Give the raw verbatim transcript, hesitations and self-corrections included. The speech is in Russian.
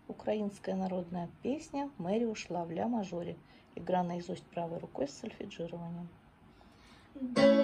Украинская народная песня «Мэри ушла в ля мажоре». Игра наизусть правой рукой с сольфеджированием.